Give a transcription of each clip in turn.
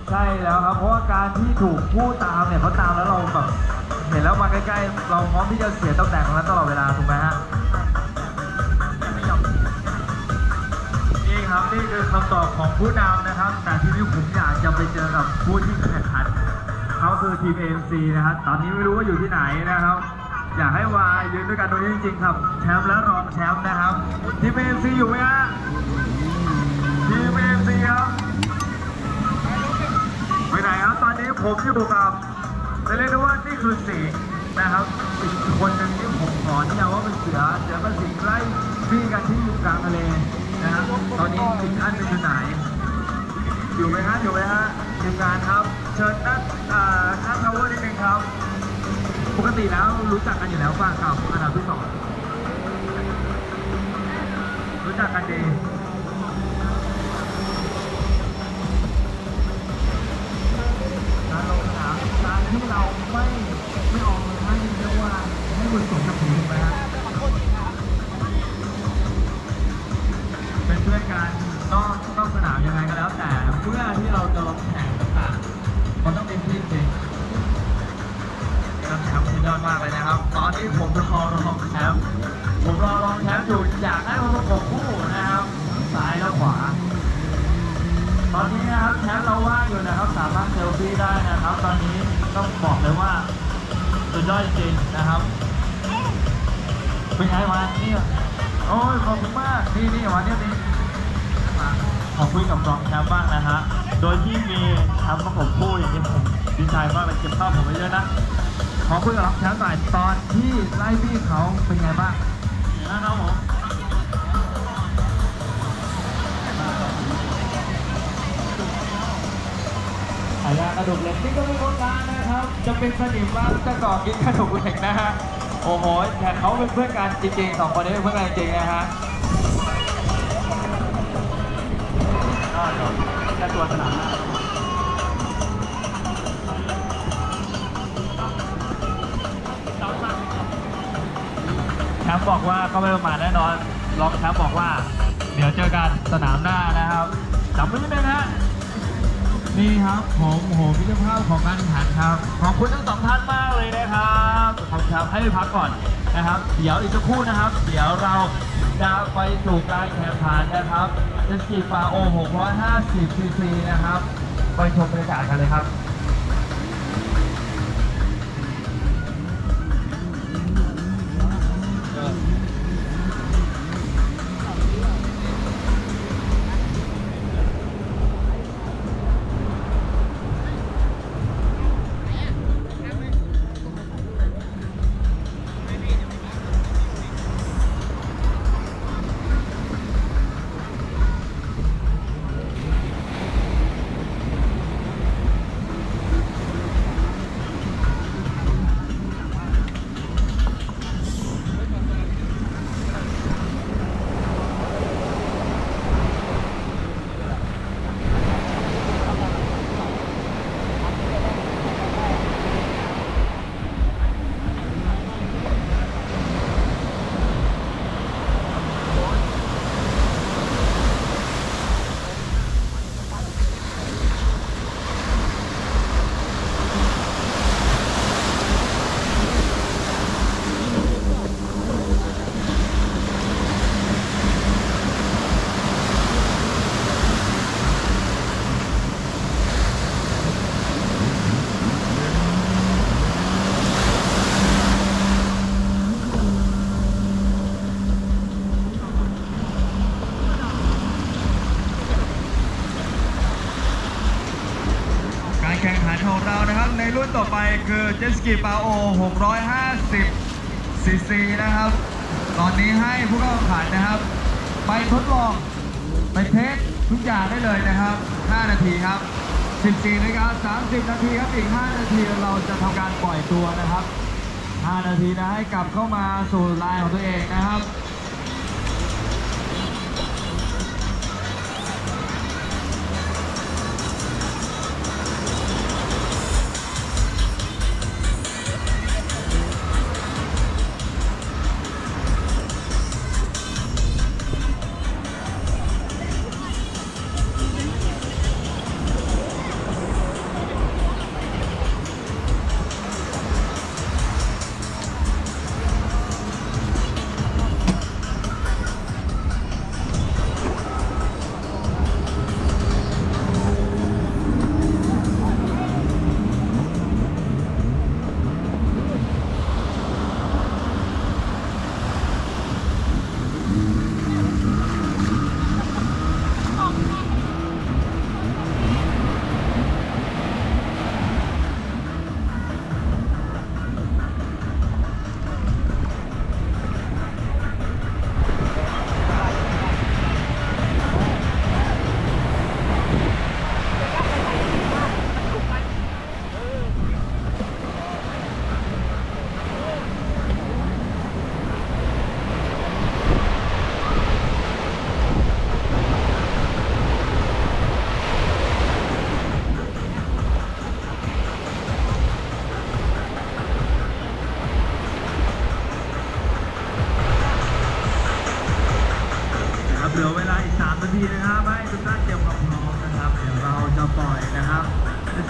ใช่แล้วครับเพราะว่าการที่ถูกผู้ตามเนี่ยเขาตามแล้วเราแบบเห็นแล้วมาใกล้ๆเราพร้อมที่จะเสียตำแหน่งของนั้นตลอดเวลาถูกไหมฮะนี่ครับนี่คือคำตอบของผู้นำนะครับแต่ทีนี้ผมอยากจะไปเจอกับผู้ที่แข่งขันเขาคือทีม AMC นะครับตอนนี้ไม่รู้ว่าอยู่ที่ไหนนะครับ อยากให้วายยืนด้วยกันตรงนี้จริงๆครับแชมป์และรองแชมป์นะครับทีม AMC อยู่ไหมฮะทีม AMC ครับไปไหนครับตอนนี้ผมอยู่กับจะเรียกได้ว่านี่คือสิงห์นะครับอีกคนหนึ่งที่ผมขอที่จะว่าเป็นเสือกับสิงห์ไล่บี้กันที่อยู่กลางทะเลนะครับตอนนี้อีกท่านหนึ่งอยู่ไหนอยู่ไหมฮะอยู่ไหมฮะทีมงานครับเชิญนั่งข้างทาวเวอร์นิดนึงครับปกติแล้วรู้จักกันอยู่แล้วป่ะกับอันดับที่สองรู้จักกันดีการลงสนามการที่เราไม่ออกมาให้เรียกว่าให้บุญสมกับผีถูกไหมฮะเป็นเพื่อนกันต้องสนามยังไงก็แล้วแต่เมื่อที่เราจะลงแข่งต่างๆมันต้องเป็นที่จริงแชมป์สุดยอดมากเลยนะครับตอนนี้ผมรอรองแชมป์อยู่อยากได้มาประกบคู่นะครับซ้ายและขวาตอนนี้นะครับแชมป์เราว่างอยู่นะครับสามารถเซลฟี่ได้นะครับตอนนี้ต้องบอกเลยว่าสุดยอดจริงนะครับเป็นไงวะนี่โอ้ยขอบคุณมากนี่วันนี้ขอคุยกับรองแชมป์บ้างนะฮะโดยที่มีแชมป์ประกบคู่อย่างนี้ผมดีใจมากเลยเก็บภาพผมไว้เยอะนะขอคุยกับรองแชมป์หน่อยตอนที่ไล่บี้เขาเป็นไงบ้างนะครับผมอายากระดูกเหล็กนี่ก็มีคนการนะครับ จะเป็นสนิมบ้างจะก่อกินกระดูกเหล็กนะฮะโอ้โหแต่เขาเป็นเพื่อนกันจริงๆสองคนนี้เป็นเพื่อนกันจริงนะฮะแค่ตัวสนามแชมป์บอกว่าก็ไม่ประมาทแน่นอนรองแชมป์บอกว่าเดี๋ยวเจอกันสนามหน้านะครับจำไว้ด้วยนะนี่ครับผมพิจารณาของการแข่งขันครับขอบคุณทั้งสองท่านมากเลยนะครับขอบคุณครับให้พักก่อนนะครับเดี๋ยวอีกสักครู่นะครับเดี๋ยวเราจะไปสู่การแข่งขันนะครับเจสกีฟาโอ650 ซีซีนะครับไปชมบรรยากาศกันเลยครับแข่งขันของเรานะครับในรุ่นต่อไปคือเจสกีปาโอ650 ซีซีนะครับตอนนี้ให้ผู้เข้าแข่งขันนะครับไปทดลองไปเทสทุกอย่างได้เลยนะครับ5 นาทีครับ14 นาฬิกา 30 นาทีครับอีก5 นาทีเราจะทำการปล่อยตัวนะครับ5 นาทีนะให้กลับเข้ามาสู่ลายของตัวเองนะครับ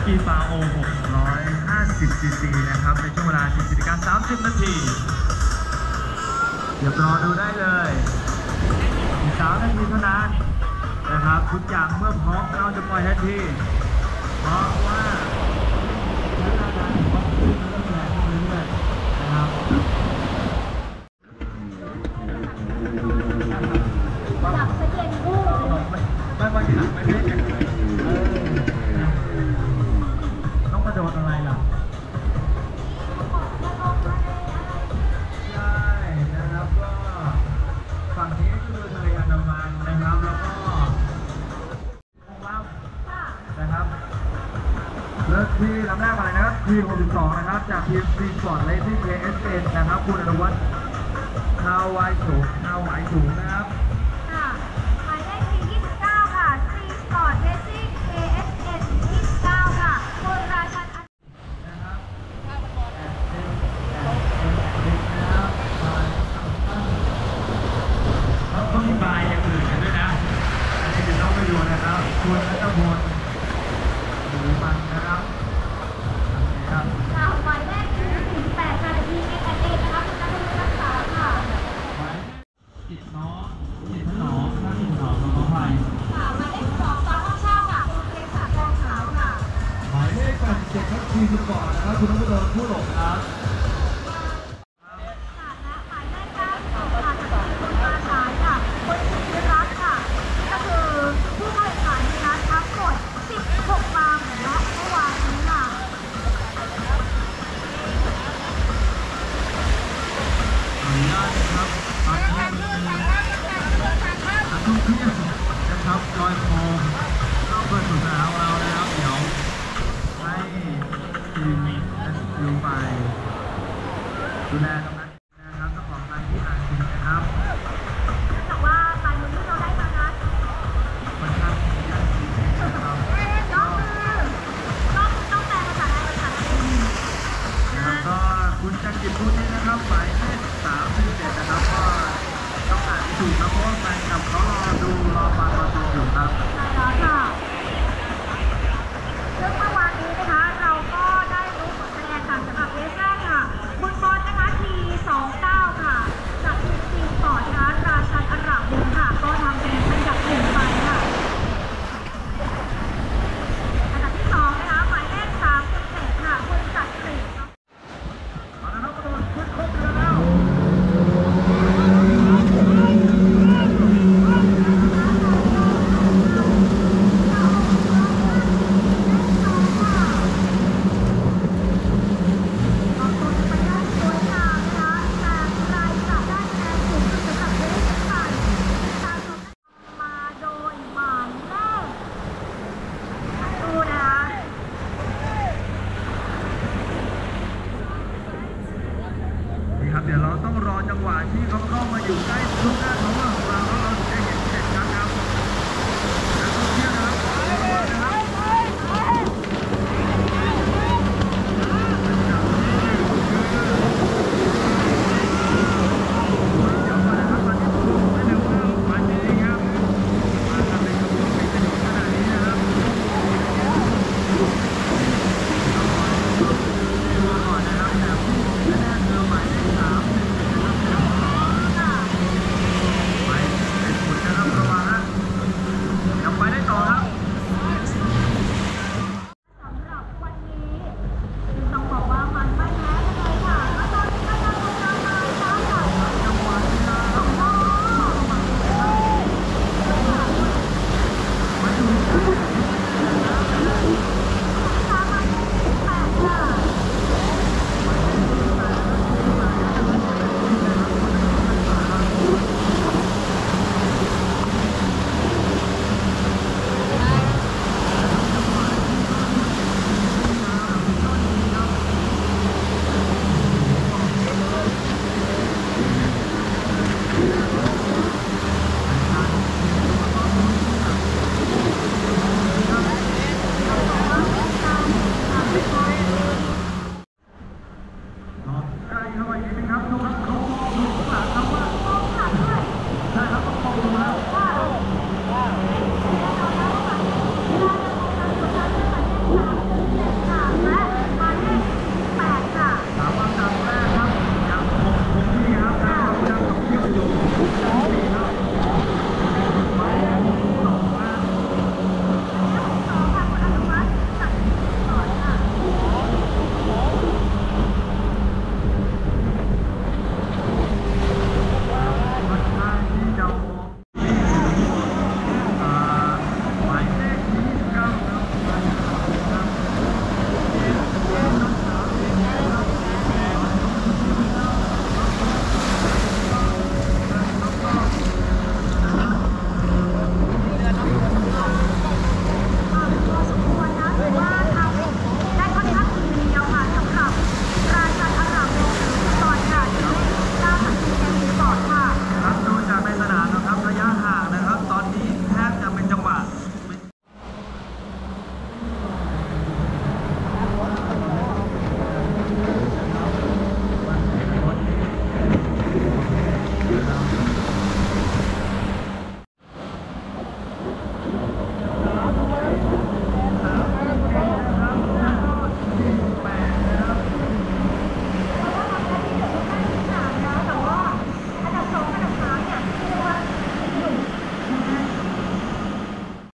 กีฟาโอ650 ซีซีนะครับในช่วงเวลา 14:30 นาทีเดี๋ยวรอดูได้เลยอีก3 นาทีเท่านั้นนะครับทุกอย่างเมื่อพร้อมเราจะปล่อยทันทีเพราะว่าใช้เวลานานของขึ้นแล้วก็แรงขึ้นเรื่อยๆนะครับอยากไปเรียนรู้ไม่ว่าอยากไปเล่นกันเลยต้องกระโดดอะไรล่ะใช่นะครับก็ฝั่งนี้คือทะเลอันดามันนะครับแล้วก็ว้าวนะครับเริ่มที่ลำแรกมาเลยนะครับทีม62นะครับจากทีมซีสปอร์ตเลสซี่KSNนะครับคุณอนุวัฒน์นาวไหวสูงนะครับค่ะหมายเลข29ค่ะ C-Sport Racing KSN 29ค่ะคุณราชันนะครับเขาต้องมีบายอย่างอื่นกันด้วยนะอันนี้เดี๋ยวต้องไปดูนะครับคุณรัตพลหรือมันนะครับค่ะหมายเลข48ค่ะ TSA นะคะคุณนัทวุฒิรักษาค่ะจิตถนอมท่านจิตถนอมขออภัยค่ะหมายเลข2ตอนห้องเช่าค่ะคุณเกษาทองขาวค่ะหมายเลข87ครับทีมสปอร์ตนะครับคุณนพดลผู้หลงครับค่ะและหมายเลข92ค่ะจากทีมคุณมาสายค่ะคุณสุธิรัตน์ค่ะก็คือผู้เข้าแข่งขันนะคะทั้งหมด16 ลำและเมื่อวานนี้ค่ะขออนุญาตนะครับตอนนี้นักท่องเที่ยวนะครับลอยคอเข้าเปิดสู่สนามเรานะครับเดี๋ยวให้ทีมดูไปดูแลตรงนั้นนะครับเจ้าของร้านที่อ่านจริงนะครับแต่ว่าลายมือที่เราได้มานั้นค่อนข้างยากจริงนะครับก็ต้องแปลภาษาไทยภาษาอังกฤษแล้วก็คุณจักริดพูดนี่นะครับหมายเลข37นะครับก็ต้องอ่านถูกนะเพราะว่าแฟนคลับเขารอฟังเราอยู่ครับใช่แล้วค่ะซึ่งเมื่อวานนี้นะคะเราก็ได้รู้ผลคะแนนค่ะสำหรับเรสแรกค่ะคุณบอลนะคะT29ค่ะจากทีมซีสปอร์ตนะคะราชันอร่ามวงศ์ค่ะก็ทำคะแนนอันดับ1ไปค่ะอันดับที่2นะคะหมายเลข37ค่ะคุณจักริดมาแล้วกระโดดขึ้นครบเรือแล้วเดี๋ยวเราต้องรอจังหวะที่เขาเข้ามาอยู่ใกล้สุด